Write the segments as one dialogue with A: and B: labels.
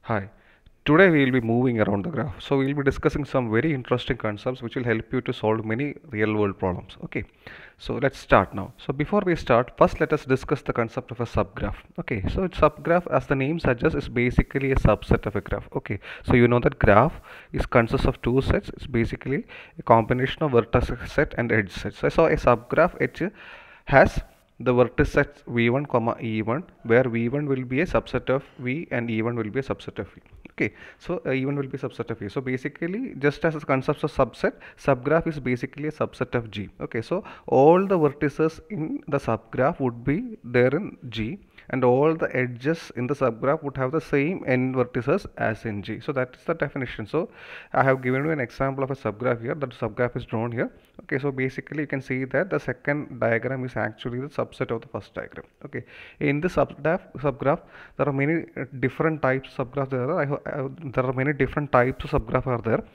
A: Hi. Today we will be moving around the graph. So we will be discussing some very interesting concepts which will help you to solve many real world problems. Okay. So let's start now. So before we start, first let us discuss the concept of a subgraph. Okay. So subgraph, as the name suggests, is basically a subset of a graph. Okay. So you know that graph is consists of two sets. It's basically a combination of vertex set and edge set. So a subgraph H has the vertices v1 comma e1, where v1 will be a subset of v and e1 will be a subset of v. Okay, so e1 will be a subset of v. So basically, just as a concept of subset, subgraph is basically a subset of G. Okay, so all the vertices in the subgraph would be there in G, and all the edges in the subgraph would have the same n vertices as in G. So that is the definition. So I have given you an example of a subgraph here. That subgraph is drawn here. Okay, so basically you can see that the second diagram is actually the subset of the first diagram. Okay, in this subgraph there are many different types of subgraphs there. There are many different types of subgraph are there.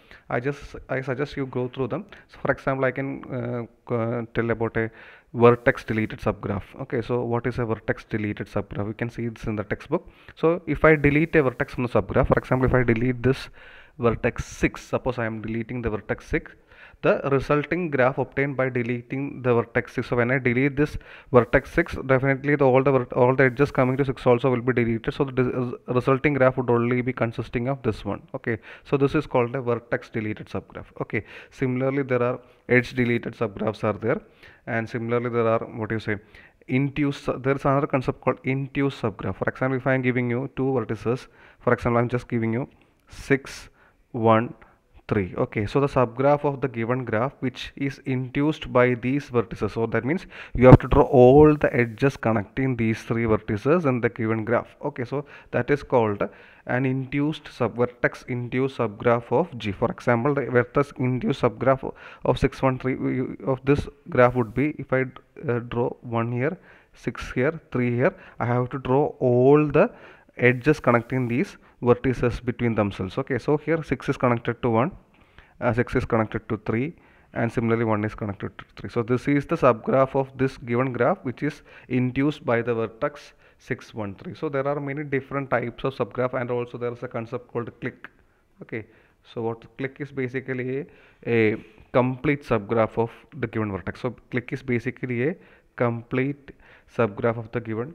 A: I suggest you go through them. So for example, I can tell about a vertex deleted subgraph. Okay, so what is a vertex deleted subgraph? We can see this in the textbook. So if I delete a vertex from the subgraph, for example, if I delete this vertex 6, suppose I am deleting the vertex 6, the resulting graph obtained by deleting the vertex 6. So when I delete this vertex 6, definitely all the edges coming to 6 also will be deleted. So the resulting graph would only be consisting of this one. Okay, so this is called a vertex deleted subgraph. Okay, similarly there are edge deleted subgraphs are there, and similarly there are, what you say, induced. There is another concept called induced subgraph. For example, if I am giving you two vertices, for example, I am just giving you 6 1 3. Okay, so the subgraph of the given graph which is induced by these vertices, so that means you have to draw all the edges connecting these three vertices in the given graph. Okay, so that is called an induced vertex induced subgraph of G. For example, the vertex induced subgraph of 613 of this graph would be, if I draw 1 here, 6 here, 3 here, I have to draw all the edges connecting these vertices between themselves. Okay, so here 6 is connected to 1, 6 is connected to 3, and similarly 1 is connected to 3. So this is the subgraph of this given graph which is induced by the vertex 6 1 3. So there are many different types of subgraph, and also there is a concept called clique. Okay, so what clique is basically a complete subgraph of the given vertex. So clique is basically a complete subgraph of the given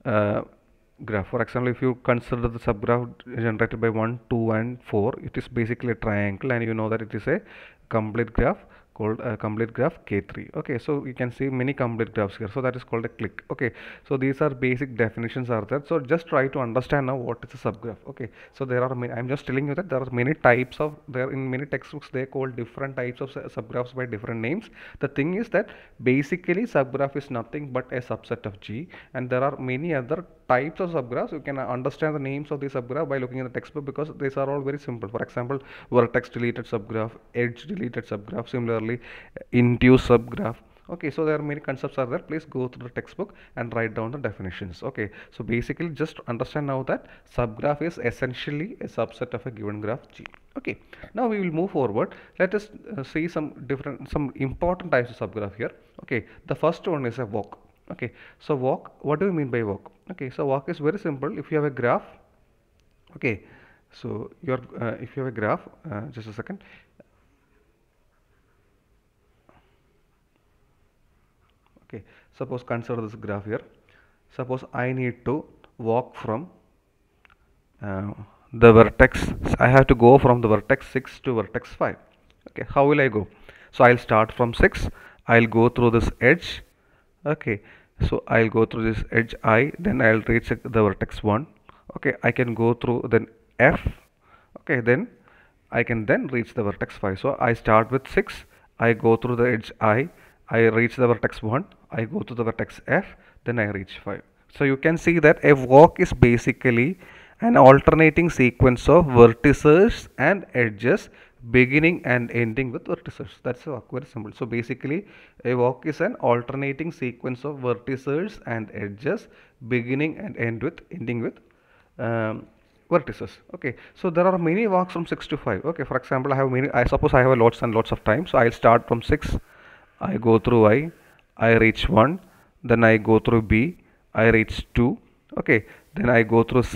A: graph. For example, if you consider the subgraph generated by 1 2 and 4, it is basically a triangle, and you know that it is a complete graph called a complete graph K3. Okay, so you can see many complete graphs here, so that is called a clique. Okay, so these are basic definitions are there. So just try to understand now what is a subgraph. Okay, so there are many, I'm just telling you that there are many types of, there in many textbooks they call different types of subgraphs by different names. The thing is that basically subgraph is nothing but a subset of G, and there are many other types of subgraphs. You can understand the names of the subgraph by looking at the textbook, because these are all very simple. For example, vertex deleted subgraph, edge deleted subgraph, similarly induced subgraph. Okay, so there are many concepts are there. Please go through the textbook and write down the definitions. Okay, so basically just understand now that subgraph is essentially a subset of a given graph G. Okay, now we will move forward. Let us see some important types of subgraph here. Okay, the first one is a walk. Okay, so walk, what do you mean by walk? Okay, so walk is very simple. If you have a graph, okay, so your if you have a graph, just a second. Okay, suppose consider this graph here. Suppose I need to walk from uh, the vertex, I have to go from the vertex 6 to vertex 5. Okay, how will I go? So I'll start from 6, I'll go through this edge. Okay, so I'll go through this edge I, then I'll reach the vertex 1. Okay, I can go through then F. Okay, then I can then reach the vertex 5. So I start with 6, I go through the edge I reach the vertex 1, I go to the vertex F, then I reach 5. So you can see that a walk is basically an alternating sequence of vertices and edges beginning and ending with vertices. That's very simple. So basically a walk is an alternating sequence of vertices and edges beginning and ending with vertices. Okay, so there are many walks from 6 to 5. Okay, for example, I suppose I have a lots and lots of time, so I'll start from 6, I go through I reach 1, then I go through B, I reach 2. Okay, then I go through C,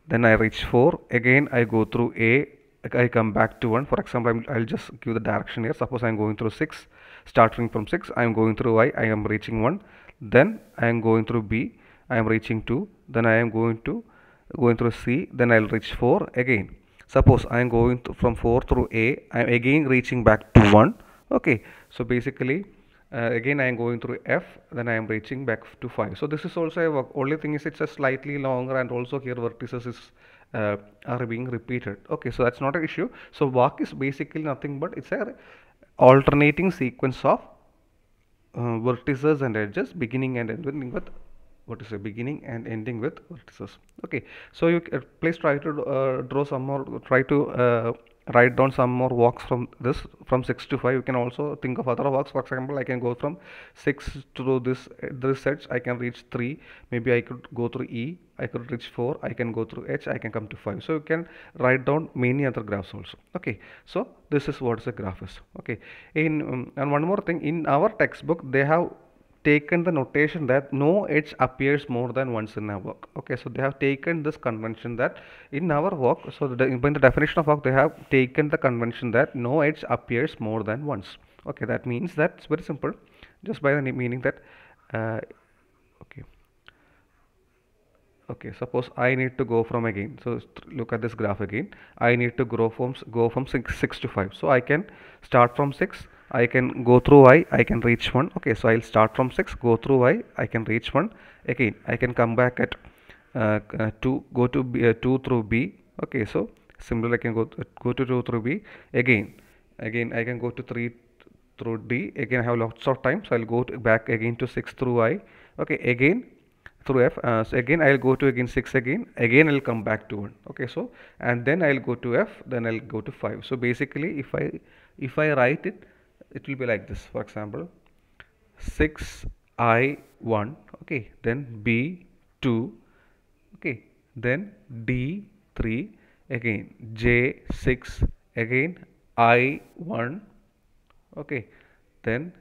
A: then I reach 4, again I go through A, I come back to 1. For example, I'll just give the direction here. Suppose I'm going through 6, starting from 6, I'm going through Y, I am reaching 1, then I am going through B, I am reaching 2, then I am going through C, then I'll reach 4 again. Suppose I am going from 4 through A, I am again reaching back to 1. Okay, so basically again I am going through F, then I am reaching back to 5. So this is also a walk. Only thing is it's a slightly longer, and also here vertices is are being repeated. Okay, so that's not an issue. So walk is basically nothing but it's a alternating sequence of vertices and edges, beginning and ending with what is a beginning and ending with vertices. Okay, so you please try to draw some more, try to write down some more walks from this, from 6 to 5. You can also think of other walks. For example, I can go from 6 to this edge, I can reach 3, maybe I could go through E, I could reach 4, I can go through H, I can come to 5. So you can write down many other graphs also. Okay, so this is what a graph is. Okay, and one more thing, in our textbook they have taken the notation that no edge appears more than once in a work. Okay, so they have taken this convention that in our work, so in the definition of work they have taken the convention that no edge appears more than once. Okay, that means that it's very simple, just by the meaning that okay, okay, suppose I need to go from again, so look at this graph again, I need to go from 6 to 5. So I can start from 6, I can go through I can reach 1. Okay, so I'll start from 6, go through I can reach 1, again I can come back at 2, go to 2 through B. Okay, so similarly I can go to 2 through B, again I can go to 3 through D, again I have lots of time, so I'll go back again to 6 through I. Okay, again through F, so again I'll go to again 6, again I'll come back to 1. Okay, so and then I'll go to F, then I'll go to 5. So basically if I write it, it will be like this. For example, 6I1, okay, then B2, okay, then D3, again J6, again I1, okay, then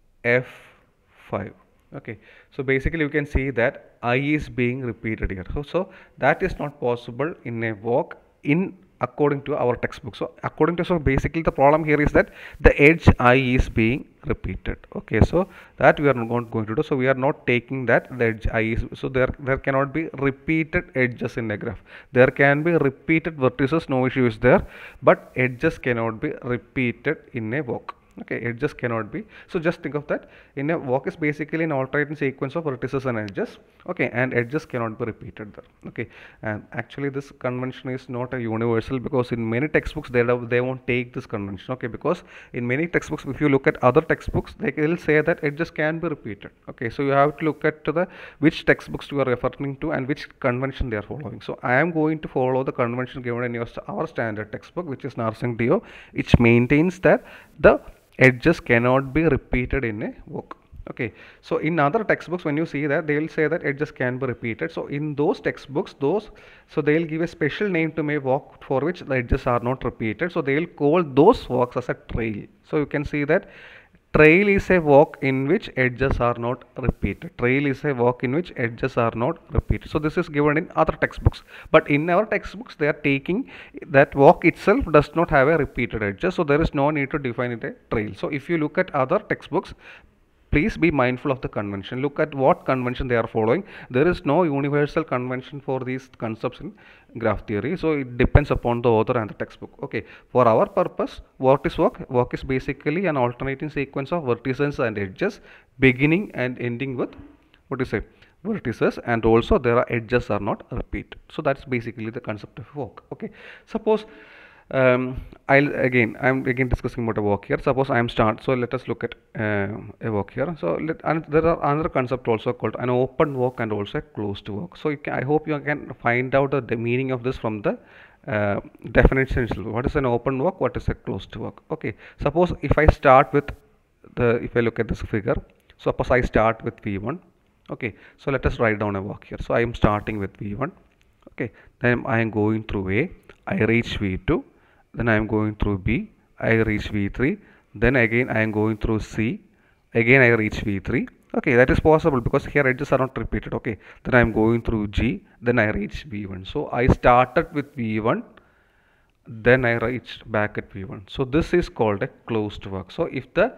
A: F5. Okay, so basically you can see that I is being repeated here. So that is not possible in a walk in according to our textbook. So according to, so basically the problem here is that the edge I is being repeated. Okay, so that we are not going to do. So we are not taking that the edge I is, so there cannot be repeated edges in a graph. There can be repeated vertices, no issue is there, but edges cannot be repeated in a walk. Okay, edges cannot be. So just think of that, in a walk is basically an alternating sequence of vertices and edges. Okay, and edges cannot be repeated there. Okay, and actually this convention is not a universal, because in many textbooks they won't take this convention. Okay, because in many textbooks, if you look at other textbooks, they will say that edges can be repeated. Okay, so you have to look at the which textbooks you are referring to and which convention they are following. So I am going to follow the convention given in our standard textbook, which is Narsingh Dio, which maintains that the edges cannot be repeated in a walk. Okay, so in other textbooks, when you see that, they will say that edges can be repeated. So in those textbooks, so they will give a special name to a walk for which the edges are not repeated. So they will call those walks as a trail. So you can see that trail is a walk in which edges are not repeated. Trail is a walk in which edges are not repeated. So this is given in other textbooks, but in our textbooks they are taking that walk itself does not have a repeated edges, so there is no need to define it a trail. So if you look at other textbooks, please be mindful of the convention. Look at what convention they are following. There is no universal convention for these concepts in graph theory, so it depends upon the author and the textbook. Okay, for our purpose, what is walk? Walk is basically an alternating sequence of vertices and edges, beginning and ending with what you say vertices, and also there are edges are not repeated. So that's basically the concept of walk. Okay, suppose I'm again discussing about a walk here. Suppose I am start. So let us look at a walk here. So and there are another concept also called an open walk and also a closed walk. So I hope you can find out the meaning of this from the definition. What is an open walk? What is a closed walk? Okay. Suppose if I start with if I look at this figure. Suppose I start with V1. Okay. So let us write down a walk here. So I am starting with V1. Okay. Then I am going through A. I reach V2. Then I am going through B, I reach V3, then again I am going through C, again I reach V3, Okay, that is possible because here edges are not repeated. Okay, then I am going through G, then I reach V1. So I started with V1, then I reached back at V1. So this is called a closed work. So if the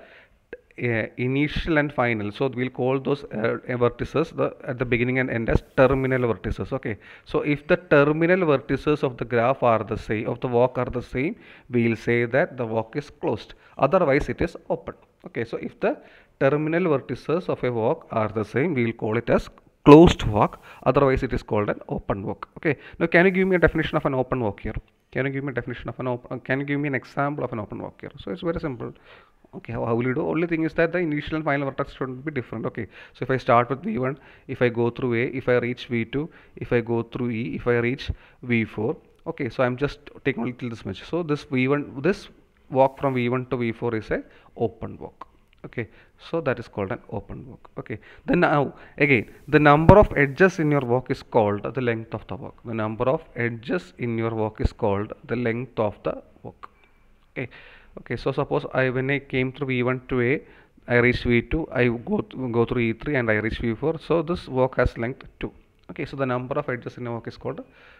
A: initial and final, so we'll call those vertices at the beginning and end as terminal vertices. Okay, so if the terminal vertices of the graph are the same, of the walk are the same, we'll say that the walk is closed, otherwise it is open. Okay, so if the terminal vertices of a walk are the same, we will call it as closed walk, otherwise it is called an open walk. Okay, now can you give me a definition of an open walk here? Can you give me a definition of an open, can you give me an example of an open walk here? So it's very simple. Okay, how will you do? Only thing is that the initial and final vertex should be different. Okay, so if I start with V1, if I go through A, if I reach V2, if I go through E, if I reach V4. Okay, so I'm just taking only till this much. So this V1, this walk from V1 to V4 is a open walk. Okay, so that is called an open walk. Okay, then now again the number of edges in your walk is called the length of the walk. The number of edges in your walk is called the length of the walk. Okay, okay, so suppose when I came through V1 to A, I reached V2, I go through E3 and I reach V4. So this walk has length 2. Okay, so the number of edges in a walk is called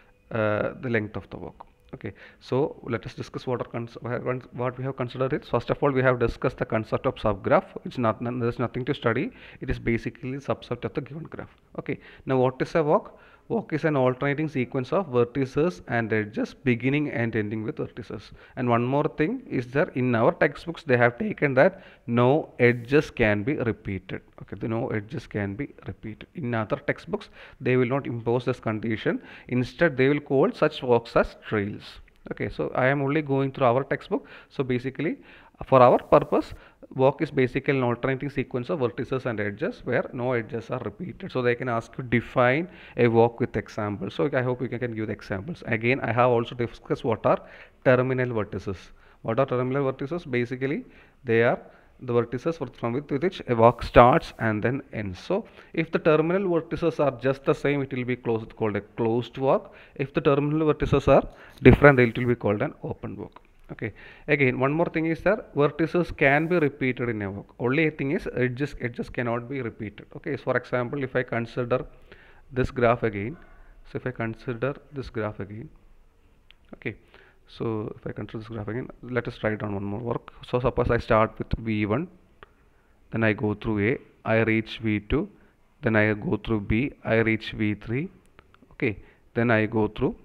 A: the length of the walk. Okay, so let us discuss what we have considered it. First of all, we have discussed the concept of subgraph. There's nothing to study. It is basically subset of the given graph. Okay, now what is a walk? Walk is an alternating sequence of vertices and edges beginning and ending with vertices. And one more thing is that in our textbooks they have taken that no edges can be repeated. Okay, the no edges can be repeated. In other textbooks they will not impose this condition. Instead they will call such walks as trails. Okay, so I am only going through our textbook. So basically for our purpose, walk is basically an alternating sequence of vertices and edges where no edges are repeated. So they can ask you define a walk with examples. So I hope you can give the examples. Again, I have also discussed what are terminal vertices. What are terminal vertices? Basically they are the vertices from with which a walk starts and then ends. So if the terminal vertices are just the same, it will be called a closed walk. If the terminal vertices are different, it will be called an open walk. Okay, again one more thing is that vertices can be repeated in a walk. Only thing is edges cannot be repeated. Okay, so for example, if I consider this graph again, so if I consider this graph again, okay, so if I consider this graph again, let us write down one more work. So suppose I start with V1, then I go through A, I reach V2, then I go through B, I reach V3. Okay, then I go through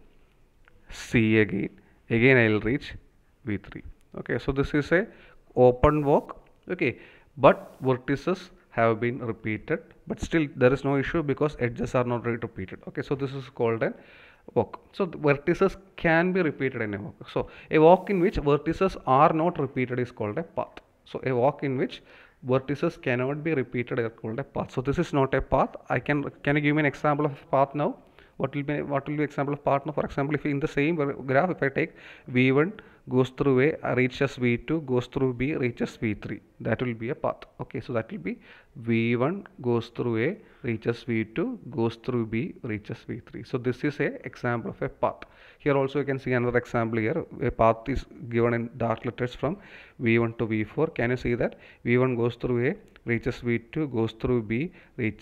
A: C again I will reach V3. Okay, so this is a open walk. Okay, but vertices have been repeated, but still there is no issue because edges are not repeated. Okay, so this is called an walk. So the vertices can be repeated in a walk. So a walk in which vertices are not repeated is called a path. So a walk in which vertices cannot be repeated is called a path. So this is not a path. Can you give me an example of a path now? What will be example of path now? For example, if in the same graph, if I take V1 goes through A, reaches V2, goes through B, reaches V3, that will be a path. Okay, so that will be V1 goes through A, reaches V2, goes through B, reaches V3. So this is a example of a path. Here also you can see another example here. A path is given in dark letters from V1 to V4. Can you see that V1 goes through A, reaches V2, goes through B,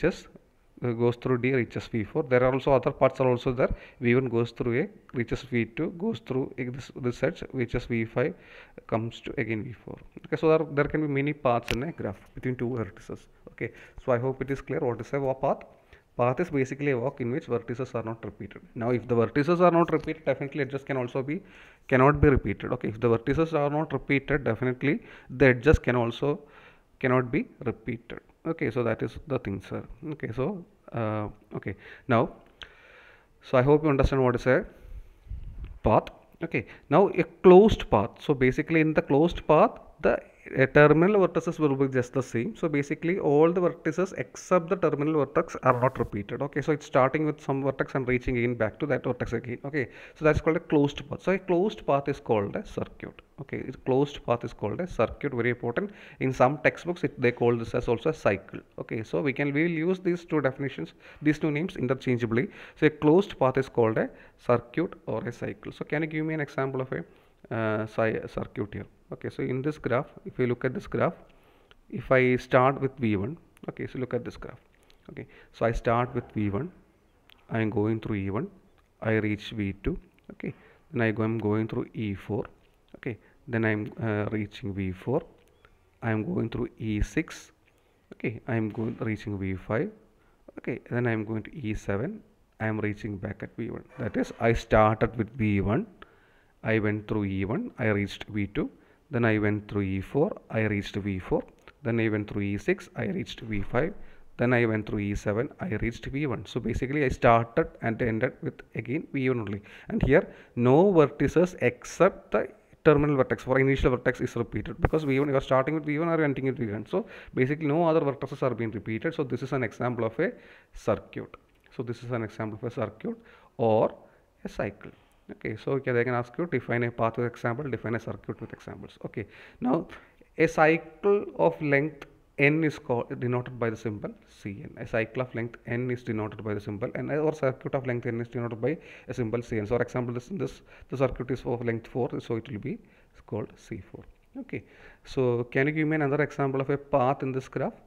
A: goes through D, reaches V4. There are also other parts are also there. V1 goes through A, reaches V2, goes through this edge, reaches V5, comes to again V4. Okay, so there can be many paths in a graph between two vertices. Okay, so I hope it is clear what is a path. Path is basically a walk in which vertices are not repeated. Now, if the vertices are not repeated, definitely edges cannot be repeated. Okay, if the vertices are not repeated, definitely the edges cannot be repeated. Okay, so that is the thing, sir. Okay, so okay, now so I hope you understand what is a path. Okay, now a closed path. So basically in the closed path, the terminal vertices will be just the same. So basically all the vertices except the terminal vertex are not repeated. Okay, so it's starting with some vertex and reaching again back to that vertex again. Okay, so that's called a closed path. So a closed path is called a circuit. Okay, a closed path is called a circuit. Very important. In some textbooks they call this as also a cycle. Okay, so we will use these two definitions, these two names interchangeably. So a closed path is called a circuit or a cycle. So can you give me an example of a circuit here? Okay, so in this graph, if you look at this graph, if I start with V1, Okay, so look at this graph. Okay, so I start with V1, I am going through E1, I reach V2. Okay, then I'm going through E4. Okay, then I'm reaching V4. I am going through E6. Okay, I am going reaching V5. Okay, then I am going to E7. I am reaching back at V1. That is, I started with V1, I went through E1, I reached V2, then I went through E4, I reached V4, then I went through E6, I reached V5, then I went through E7, I reached V1. So basically I started and ended with again V1 only. And here no vertices except the terminal vertex for initial vertex is repeated, because V1 you are starting with V1 or ending with V1. So basically no other vertices are being repeated. So this is an example of a circuit. So this is an example of a circuit or a cycle. Okay, so okay, they can ask you define a path with example, define a circuit with examples. Okay, now a cycle of length n is denoted by the symbol Cn. A cycle of length n is denoted by the symbol n, or circuit of length n is denoted by a symbol Cn. So for example, this the circuit is of length 4, so it will be called C4. Okay, so can you give me another example of a path in this graph?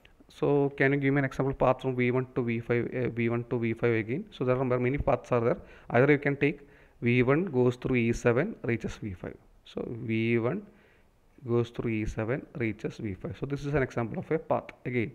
A: So can you give me an example path from V1 to V5, V1 to V5 again? So there are many paths are there. Either you can take V1 goes through E7, reaches V5. So V1 goes through E7, reaches V5. So this is an example of a path. Again,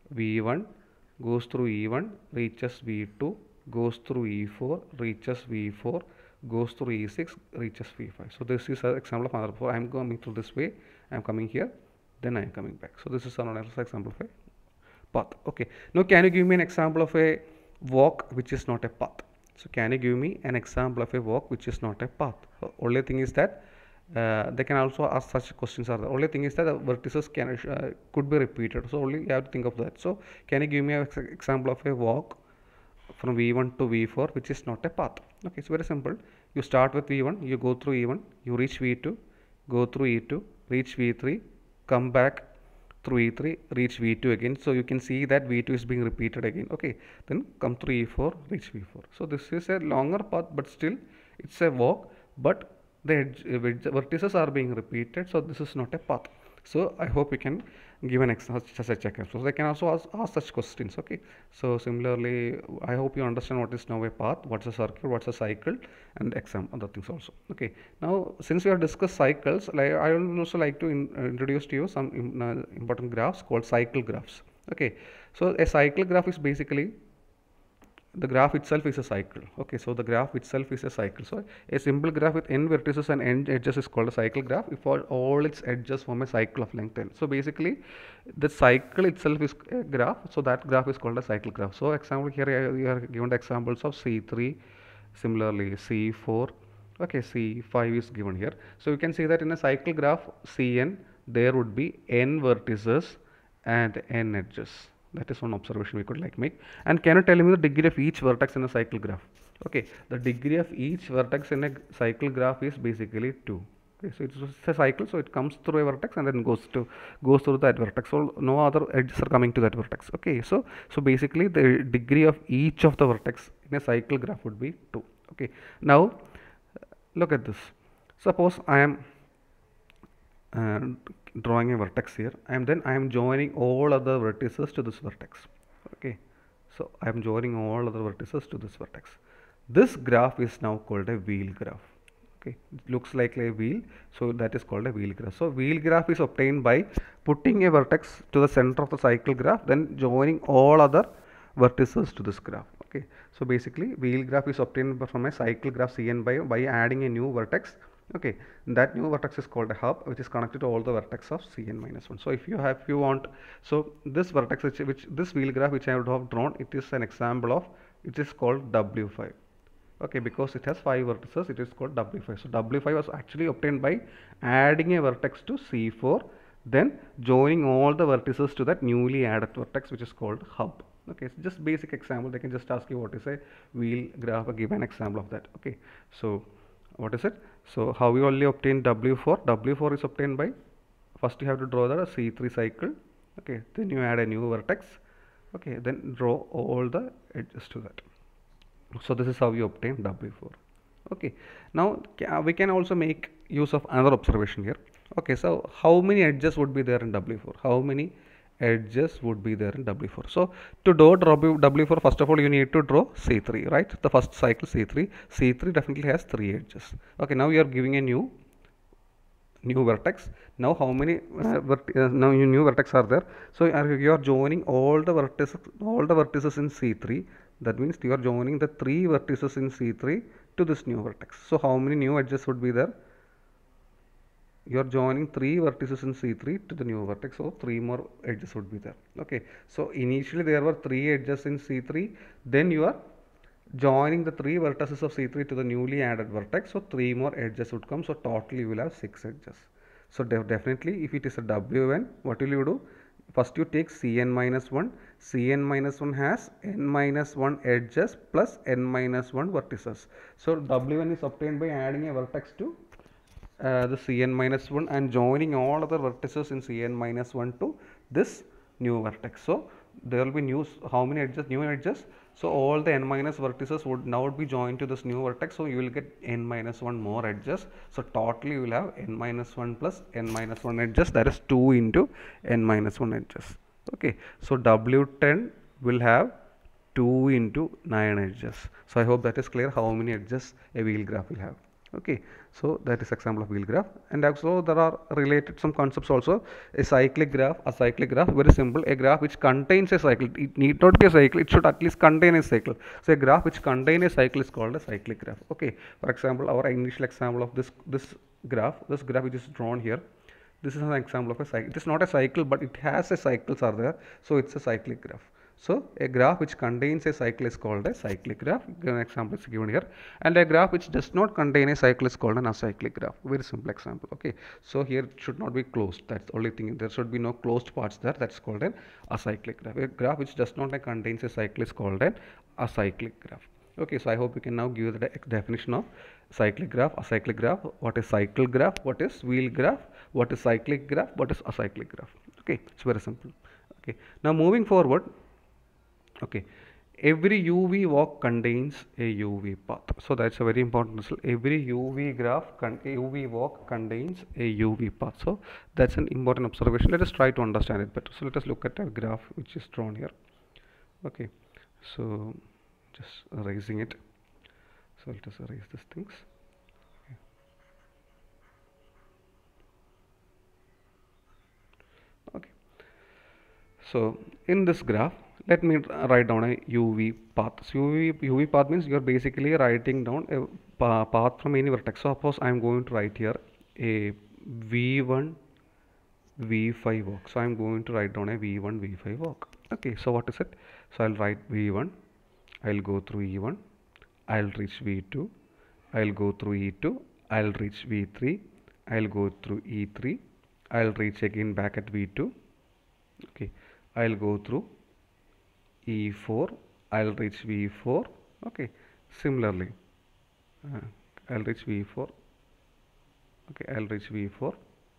A: V1 goes through E1, reaches V2, goes through E4, reaches V4, goes through E6, reaches V5. So this is an example of another. I am coming through this way, I am coming here, then I am coming back. So this is another example of a path. Okay, now can you give me an example of a walk which is not a path? So can you give me an example of a walk which is not a path? Only thing is that they can also ask such questions are the only thing is that the vertices can could be repeated, so only you have to think of that. So can you give me an example of a walk from V1 to V4 which is not a path? Okay, it's very simple. You start with V1, you go through E1, you reach V2, go through E2, reach V3, come back through E3, reach V2 again. So you can see that V2 is being repeated again. Okay, then come through E4, reach V4. So this is a longer path, but still it's a walk, but the vertices are being repeated, so this is not a path. So I hope you can give an such example. So they can also ask such questions. Okay, so similarly I hope you understand what is now a path, what's a circuit, what's a cycle, and other things also. Okay, now since we have discussed cycles, like I would also like to introduce to you some important graphs called cycle graphs. Okay, so a cycle graph is basically the graph itself is a cycle. Okay, so the graph itself is a cycle. So a simple graph with n vertices and n edges is called a cycle graph if all its edges form a cycle of length n. So basically the cycle itself is a graph, so that graph is called a cycle graph. So example here you are given the examples of C3, similarly C4, okay, C5 is given here. So you can see that in a cycle graph Cn there would be n vertices and n edges. That is one observation we could like make. And can you tell me the degree of each vertex in a cycle graph? Okay, the degree of each vertex in a cycle graph is basically 2. Okay, so it's a cycle, so it comes through a vertex and then goes through that vertex. So no other edges are coming to that vertex. Okay, so basically the degree of each of the vertex in a cycle graph would be 2. Okay, now look at this. Suppose I am drawing a vertex here, and then I am joining all other vertices to this vertex. Okay, so I am joining all other vertices to this vertex. This graph is now called a wheel graph. Okay, it looks like a wheel, so that is called a wheel graph. So wheel graph is obtained by putting a vertex to the center of the cycle graph, then joining all other vertices to this graph. Okay, so basically wheel graph is obtained from a cycle graph Cn by adding a new vertex. Okay, that new vertex is called a hub, which is connected to all the vertex of Cn minus 1. So if you want, so this vertex which this wheel graph which I would have drawn, it is an example of, it is called W5. Okay, because it has 5 vertices, it is called W5. So W5 was actually obtained by adding a vertex to C4, then joining all the vertices to that newly added vertex, which is called hub. Okay, it's just basic example. They can just ask you what is a wheel graph, give an example of that. Okay, so what is it? So how we only obtain W4? W4 is obtained by, first you have to draw the C3 cycle. Okay, then you add a new vertex. Okay, then draw all the edges to that. So this is how you obtain W4. Okay, now we can also make use of another observation here. Okay, so how many edges would be there in W4? How many edges would be there in W4. So to draw W4, first of all you need to draw C3, right? The first cycle C3. C3 definitely has 3 edges. Okay, now you are giving a new vertex. Now how many now your new vertex are there? So you are joining all the vertices in C3. That means you are joining the 3 vertices in C3 to this new vertex. So how many new edges would be there? You are joining 3 vertices in C3 to the new vertex, so 3 more edges would be there. Okay, so initially there were 3 edges in C3, then you are joining the 3 vertices of C3 to the newly added vertex, so 3 more edges would come, so totally you will have 6 edges. So definitely if it is a Wn, what will you do? First you take Cn minus 1, Cn minus 1 has n minus 1 edges plus n minus 1 vertices. So Wn is obtained by adding a vertex to the Cn minus 1 and joining all other vertices in Cn minus 1 to this new vertex. So there will be how many edges? New edges. So all the n minus vertices would now be joined to this new vertex. So you will get n minus 1 more edges. So totally you will have n minus 1 plus n minus 1 edges, that is 2 into n minus 1 edges. Okay, so W10 will have 2 into 9 edges. So I hope that is clear how many edges a wheel graph will have. Okay, so that is example of wheel graph. And also there are related some concepts also. A cyclic graph, very simple. A graph which contains a cycle. It need not be a cycle, it should at least contain a cycle. So a graph which contains a cycle is called a cyclic graph. Okay, for example, our initial example of this graph which is drawn here, this is an example of a cycle. It is not a cycle, but it has a cycles are there, so it's a cyclic graph. So a graph which contains a cycle is called a cyclic graph. An example is given here. And a graph which does not contain a cycle is called an acyclic graph. Very simple example. Okay. So here it should not be closed. That's the only thing. There should be no closed parts there. That's called an acyclic graph. A graph which does not contains a cycle is called an acyclic graph. Okay. So I hope you can now give the definition of cyclic graph, acyclic graph, what is cycle graph, what is wheel graph, what is cyclic graph, what is acyclic graph. Okay. It's very simple. Okay. Now moving forward. Okay, every UV walk contains a UV path. So that's a very important result. Every UV walk contains a UV path. So that's an important observation. Let us try to understand it better. So let us look at a graph which is drawn here. Okay, so just erasing it. So let us erase these things. Okay. So in this graph, let me write down a UV path. So UV path means you are basically writing down a path from any vertex. So suppose I am going to write here a V1 V5 walk. So I am going to write down a V1 V5 walk. Okay, so what is it? So I'll write V1, I'll go through E1, I'll reach V2, I'll go through E2, I'll reach V3, I'll go through E3, I'll reach again back at V2. Okay, I'll go through E4, I'll reach V4. Okay, similarly I'll reach V4. Okay, I'll reach V4.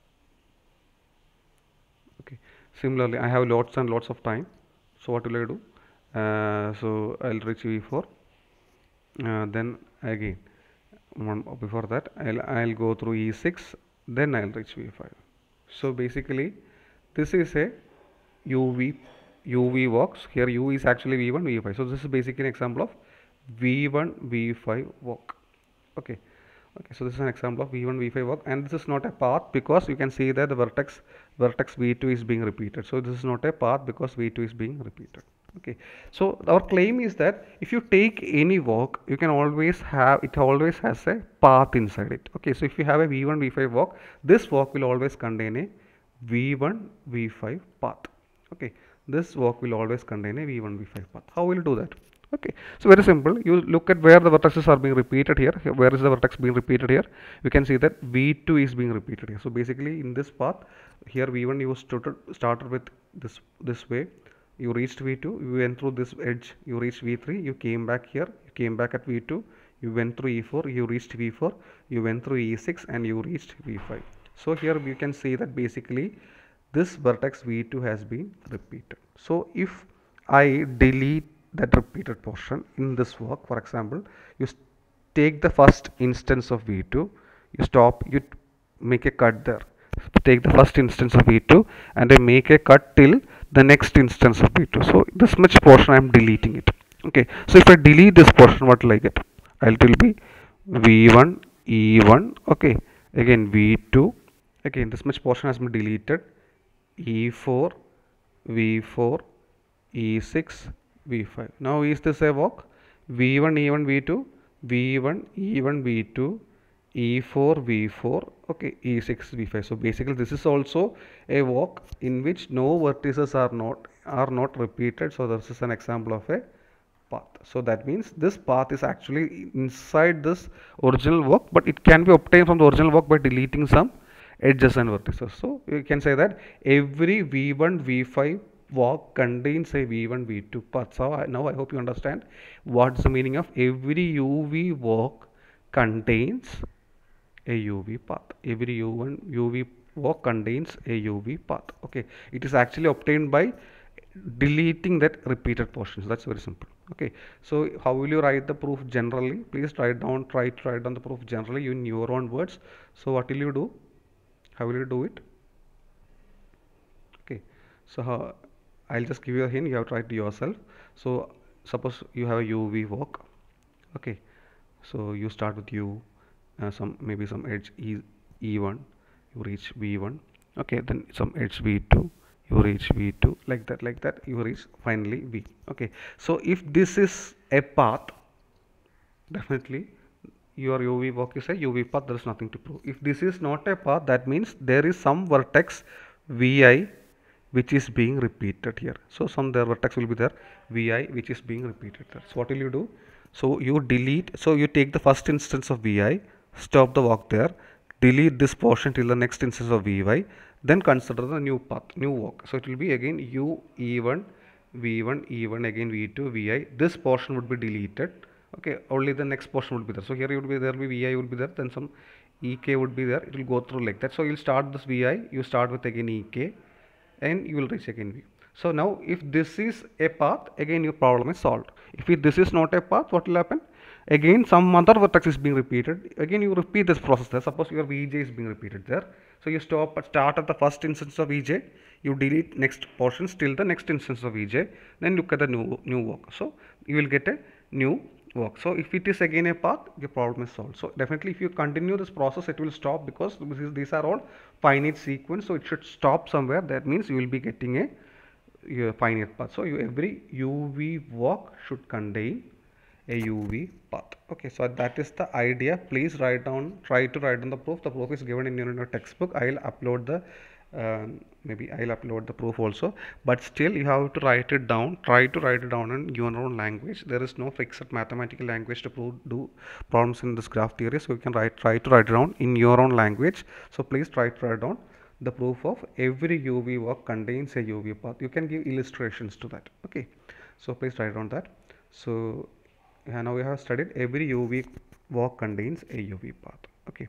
A: Okay, similarly I have lots and lots of time, so what will I do? So I'll reach V4, then again before that I'll go through E6, then I'll reach V5. So basically this is a UV walks. Here U is actually V1 V5. So this is basically an example of V1 V5 walk. Okay, so this is an example of V1 V5 walk, and this is not a path because you can see that the vertex V2 is being repeated. So this is not a path because V2 is being repeated. Okay, so our claim is that if you take any walk, you can always has a path inside it. Okay, so if you have a V1 V5 walk, this walk will always contain a V1 V5 path. Okay, this walk will always contain a V1 V5 path. How will you do that? Okay, so very simple. You look at where the vertices are being repeated here. Where is the vertex being repeated here? You can see that V2 is being repeated here. So basically in this path here V1 you started with this way, you reached V2, you went through this edge, you reached V3, you came back here, you came back at V2, you went through E4, you reached V4, you went through E6 and you reached V5. So here you can see that basically this vertex V2 has been repeated. So if I delete that repeated portion in this walk, for example, you take the first instance of V2, you make a cut there. Take the first instance of V2 and I make a cut till the next instance of v2. So this much portion I am deleting it. Okay, so if I delete this portion, what will I get? It will be v1 e1. Okay, again v2. Again this much portion has been deleted. e4 v4 e6 v5. Now is this a walk? v1 e1 v2 v1 e1 v2 e4 v4, okay, e6 v5. So basically this is also a walk in which no vertices are not repeated. So this is an example of a path. So that means this path is actually inside this original walk, but it can be obtained from the original walk by deleting some edges and vertices. So you can say that every v1 v5 walk contains a v1 v2 path. So now I hope you understand what's the meaning of every uv walk contains a uv path. Every u1 uv walk contains a uv path. Okay, it is actually obtained by deleting that repeated portions. That's very simple. Okay, so how will you write the proof generally? Please write down, try to write down the proof generally in your own words. So what will you do? How will you do it? Okay, so I'll just give you a hint. You have to write it yourself. So suppose you have a uv walk. Okay, so you start with u, some maybe some edge e1, you reach v1. Okay, then some edge v2, you reach v2, like that you reach finally v. Okay, so if this is a path, definitely your uv walk is a uv path. There is nothing to prove. If this is not a path, that means there is some vertex vi which is being repeated here. So some there vertex will be there vi which is being repeated there. So what will you do? So you delete, so you take the first instance of vi, stop the walk there, delete this portion till the next instance of vy, then consider the new path, new walk. So it will be again u e1 v1 e1 again v2 vi. This portion would be deleted. Okay, only the next portion would be there. So here would be there will be vi would be there, then some ek would be there. It will go through like that. So you'll start this vi, you start with again ek, and you will reach again v. So now if this is a path, again your problem is solved. If this is not a path, what will happen? Again some other vertex is being repeated. Again you repeat this process there. Suppose your vj is being repeated there. So you start at the first instance of vj, you delete next portions till the next instance of vj, then look at the new walk. So you will get a new walk. So if it is again a path, your problem is solved. So definitely if you continue this process, it will stop because these are all finite sequence. So it should stop somewhere. That means you will be getting a finite path. So every uv walk should contain a uv path. Okay, so that is the idea. Please write down, try to write down the proof. The proof is given in your textbook. I'll upload the maybe I'll upload the proof also, but still you have to write it down. Try to write it down in your own language. There is no fixed mathematical language to do problems in this graph theory, so you can try to write it down in your own language. So please try to write down the proof of every uv walk contains a uv path. You can give illustrations to that. Okay, so please write down that. So now we have studied every uv walk contains a uv path. Okay,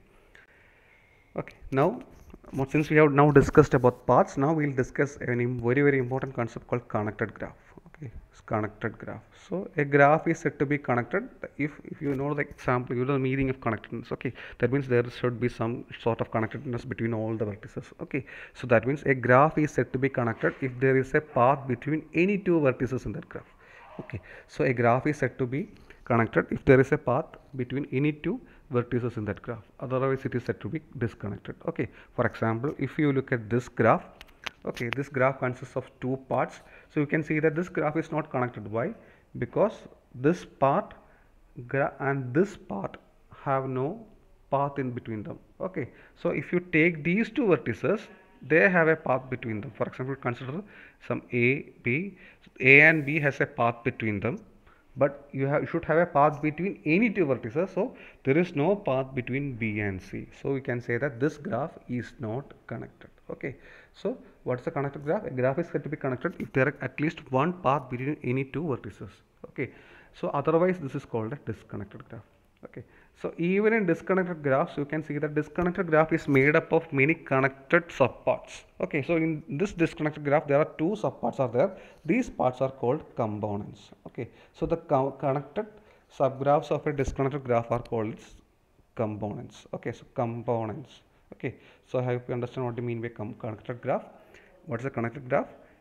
A: now since we have now discussed about paths, now we will discuss a very important concept called connected graph. Okay, it's connected graph. So a graph is said to be connected if you know the example, you know the meaning of connectedness. Okay, that means there should be some sort of connectedness between all the vertices. Okay, so that means a graph is said to be connected if there is a path between any two vertices in that graph. Okay, so a graph is said to be connected if there is a path between any two vertices in that graph. Otherwise it is said to be disconnected. Okay, for example, if you look at this graph, okay, this graph consists of two parts. So you can see that this graph is not connected. Why? Because this part and this part have no path in between them. Okay, so if you take these two vertices, they have a path between them. For example, consider some a and b has a path between them, but you should have a path between any two vertices. So there is no path between b and c. So we can say that this graph is not connected. Okay, so what's the connected graph? A graph is said to be connected if there are at least one path between any two vertices. Okay, so otherwise this is called a disconnected graph. Okay, so even in disconnected graphs, you can see that disconnected graph is made up of many connected subparts. Okay, so in this disconnected graph, there are two subparts are there. These parts are called components. Okay, so the connected subgraphs of a disconnected graph are called components. Okay, so components. Okay, so I hope you understand what you mean by connected graph. What is a connected graph?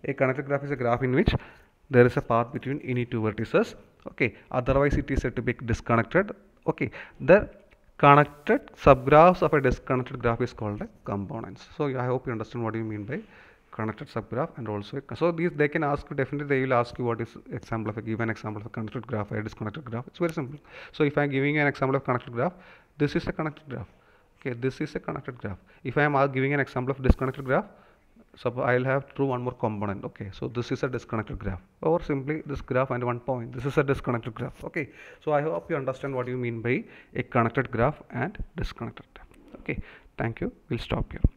A: A connected graph is a graph in which there is a path between any two vertices. Okay, otherwise it is said to be disconnected. Okay, the connected subgraphs of a disconnected graph is called a components. So I hope you understand what you mean by connected subgraph. And also so these they can ask you, definitely they will ask you what is example of a given example of a connected graph, a disconnected graph. It's very simple. So if I am giving an example of connected graph, this is a connected graph. Okay, this is a connected graph. If I am giving an example of disconnected graph, so I'll have to do one more component. Okay, so this is a disconnected graph, or simply this graph and one point, this is a disconnected graph. Okay, so I hope you understand what you mean by a connected graph and disconnected graph. Okay, thank you, we'll stop here.